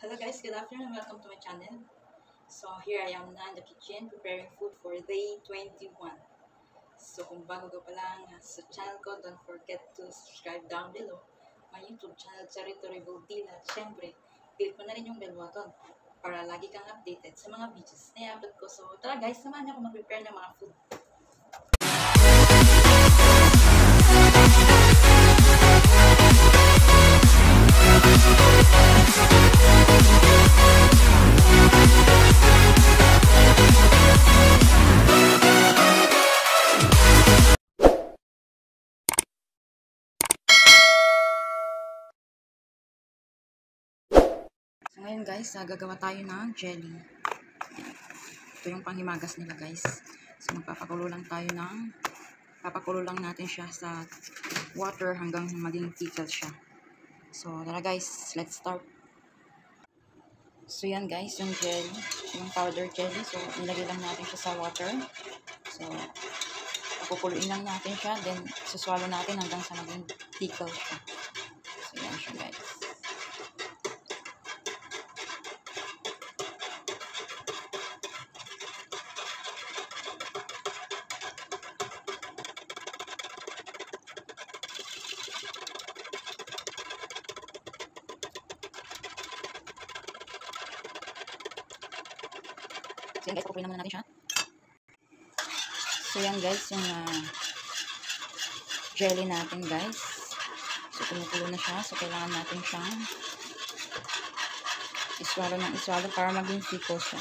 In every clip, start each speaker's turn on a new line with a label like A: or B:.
A: Hello guys, good afternoon and welcome to my channel. So here I am na in the kitchen preparing food for day 21. So kung bago ka pa lang sa channel ko, don't forget to subscribe down below my YouTube channel, Charito Revoltila. At syempre, click mo na rin yung bell button para lagi kang updated sa mga videos na i-upload ko. So tara guys, samahan niyo ako mag-prepare ng mga food. So ngayon guys, gagawa tayo ng jelly. Ito yung panghimagas nila guys. So magpapakulo lang tayo ng papakulo lang natin siya sa water hanggang maging thicker siya. So tara guys, let's start. So yan guys, yung jelly, yung powder jelly. So nilagay lang natin siya sa water. So papukuluin lang natin siya, then suswalo natin hanggang sa maging thicker siya. So yan siya guys. So yan guys, papupuin naman natin siya. So yan guys, yung jelly natin guys. So kumukulo na siya. So kailangan natin siyang iswalo ng iswalo para maging thicker siya.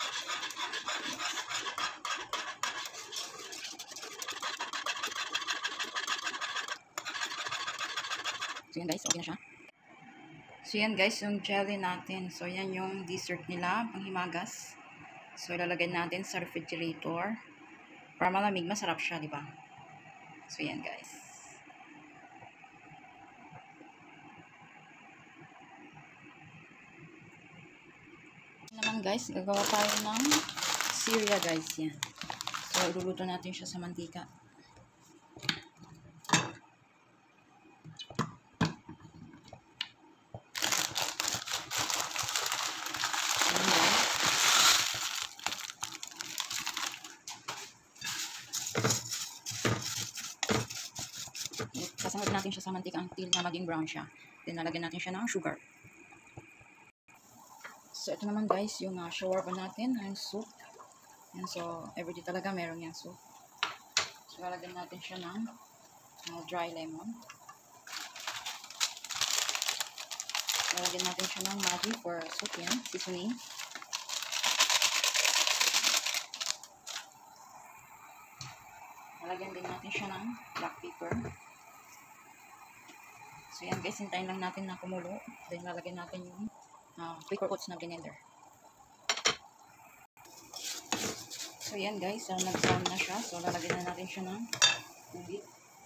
A: So yan guys, okay na siya. So yan guys, yung jelly natin. So yan yung dessert nila, panghimagas. So ilalagay natin sa refrigerator para malamig, masarap siya, di ba? So yan guys. Naman guys, gagawa tayo ng cereal guys, yan. So iluluto natin siya sa mantika. Sasangag natin siya sa mantika until na maging brown siya. Then lalagyan natin siya ng sugar. So ito naman guys, yung shawarma natin, yung soup. Yan, so everyday talaga meron yan soup. So lalagyan natin siya ng dry lemon. Lalagyan natin siya ng Maggi for soup, yan, seasoning. Lalagyan din natin siya ng black pepper. So yan guys, hintayin lang natin na kumulo. Then lalagyan natin yung quick oats na blender. So yan guys, nag-brown na siya. So lalagyan na natin siya ng tubig.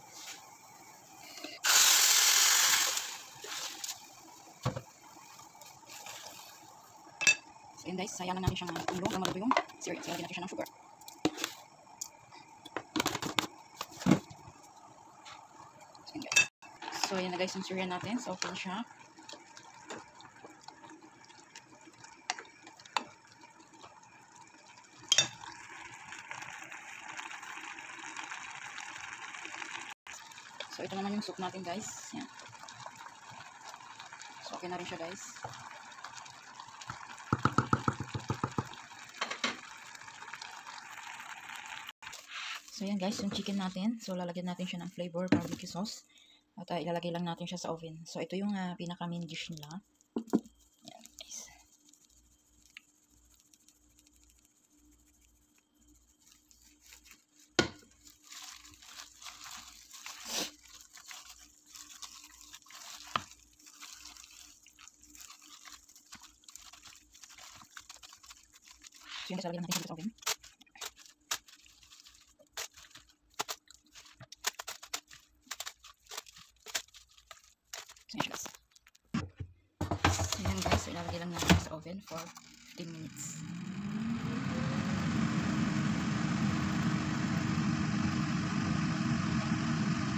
A: So yan guys, sayang natin siyang kumulo hanggang maluto yung cereal. So lalagyan natin siya ng sugar. So, yan na guys yung cereal natin. So, okay na siya. So, ito naman yung soup natin guys. Yan. So, okay na rin siya guys. So, yan guys yung chicken natin. So, lalagyan natin siya ng flavor barbecue sauce. At ilalagay lang natin siya sa oven. So, ito yung pinaka main dish nila. Ayan, guys. So, yun guys, lalagay lang natin siya sa oven. Ayan guys, ilalagay lang natin sa oven for 15 minutes.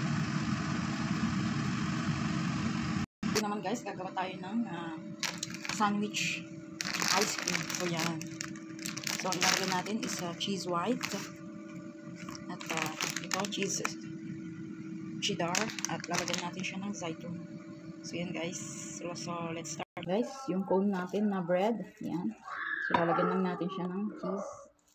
A: Ito naman guys, gagawa tayo ng sandwich ice cream. So, yan. So, ang ilalagay natin is cheese white. At ito, cheese cheddar. At lalagyan natin siya ng zaitun. So, yan guys. So, let's start. Guys, yung cone natin na bread. Yan. So, lalagyan lang natin siya ng cheese.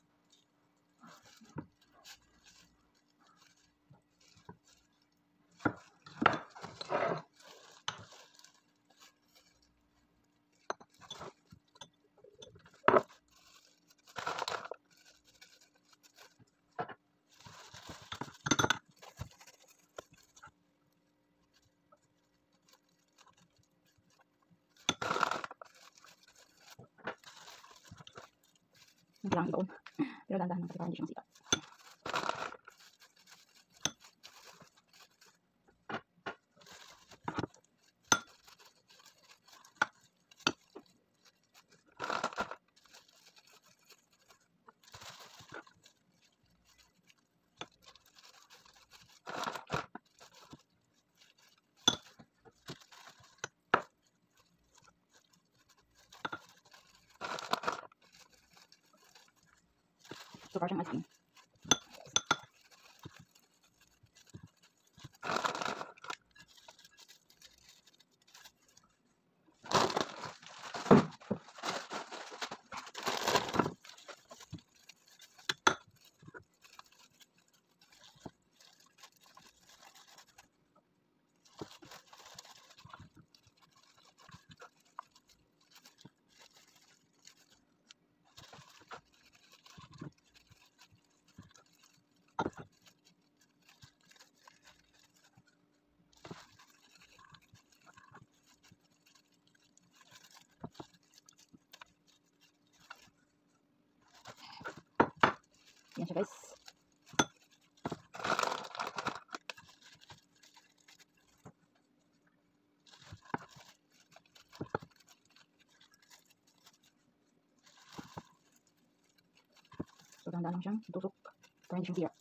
A: Hindi lang ito. Pero dandahan kasi para hindi siya masika. So, para siyang ice cream. Yan siya guys. So, dahan-dahan lang siyang tusok para hindi siyang tira.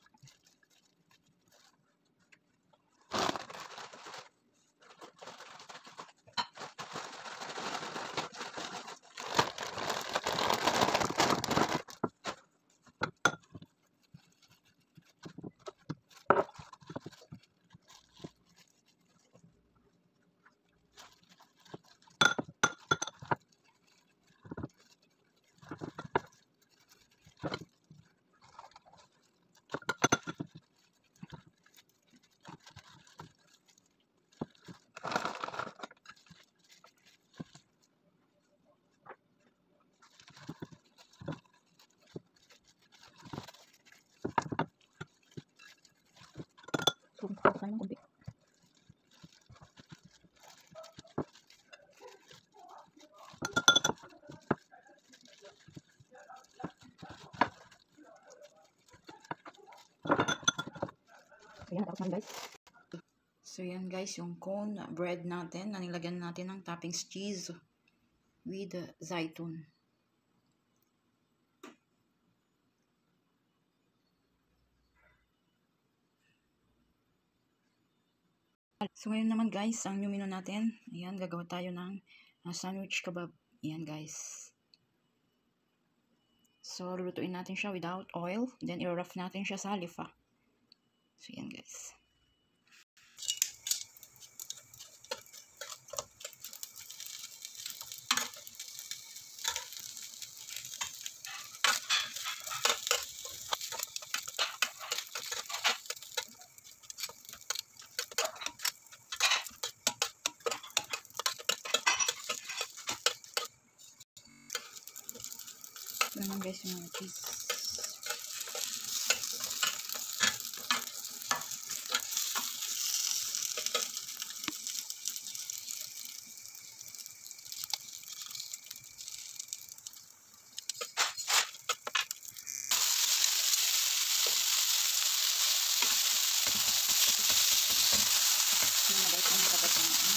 A: So, tapos tayo ng kunti. So, yan. Tapos na guys. So, yan guys. Yung cone bread natin. Nanilagyan natin ng toppings cheese with zaitun. So, ngayon naman guys, ang new menu natin, ayan, gagawa tayo ng sandwich kebab. Ayan guys. So, lulutuin natin siya without oil. Then, i-rough natin siya sa lifa. So, ayan guys. Ito naman guys yung mga cheese. Ito na guys yung kabat natin.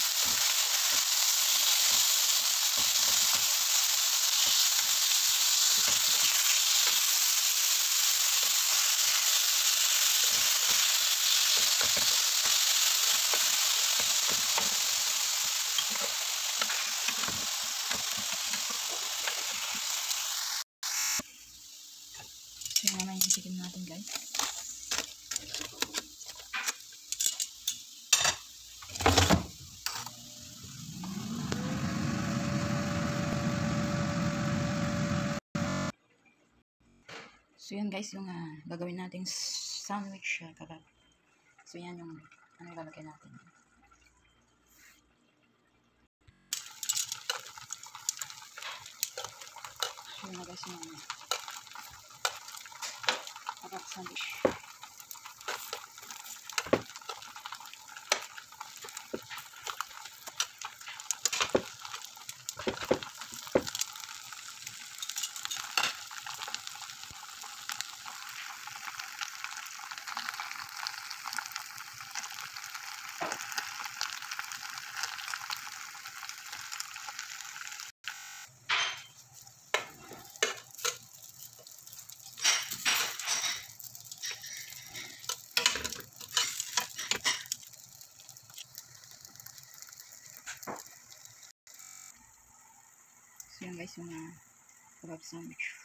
A: Mamaya isikin natin guys. So yan guys, yung gagawin nating sandwich kebab. So yan yung lalagay natin. So yun na guys yung kebab sandwich. So yan guys yung kebab sandwich.